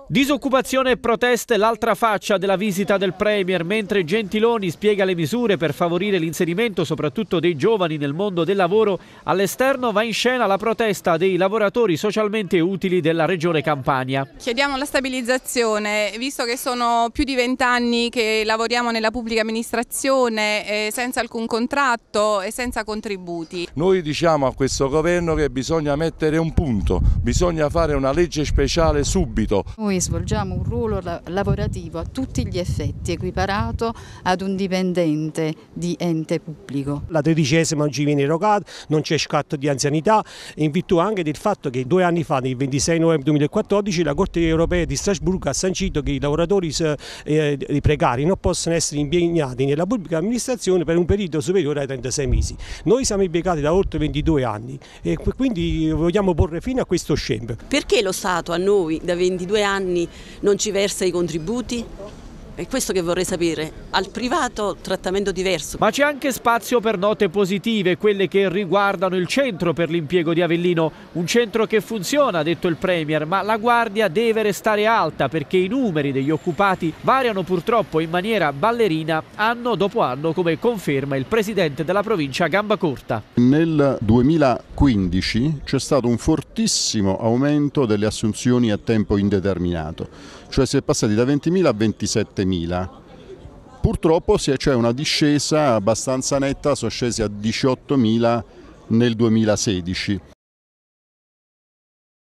Disoccupazione e proteste l'altra faccia della visita del Premier, mentre Gentiloni spiega le misure per favorire l'inserimento soprattutto dei giovani nel mondo del lavoro. All'esterno va in scena la protesta dei lavoratori socialmente utili della regione Campania. Chiediamo la stabilizzazione, visto che sono più di 20 anni che lavoriamo nella pubblica amministrazione senza alcun contratto e senza contributi. Noi diciamo a questo governo che bisogna mettere un punto, bisogna fare una legge speciale subito. Noi svolgiamo un ruolo lavorativo a tutti gli effetti, equiparato ad un dipendente di ente pubblico. La 13ª non ci viene erogata, non c'è scatto di anzianità, in virtù anche del fatto che 2 anni fa, il 26 novembre 2014, la Corte europea di Strasburgo ha sancito che i lavoratori i precari non possono essere impegnati nella pubblica amministrazione per un periodo superiore ai 36 mesi. Noi siamo impiegati da oltre 22 anni e quindi vogliamo porre fine a questo scempio. Perché lo Stato a noi da 22 anni non ci versa i contributi? È questo che vorrei sapere. Al privato trattamento diverso. Ma c'è anche spazio per note positive, quelle che riguardano il centro per l'impiego di Avellino. Un centro che funziona, ha detto il Premier, ma la guardia deve restare alta perché i numeri degli occupati variano purtroppo in maniera ballerina anno dopo anno, come conferma il presidente della provincia Gambacorta. Nel 2015 c'è stato un fortissimo aumento delle assunzioni a tempo indeterminato, cioè si è passati da 20.000 a 27.000. Purtroppo c'è una discesa abbastanza netta, sono scesi a 18.000 nel 2016.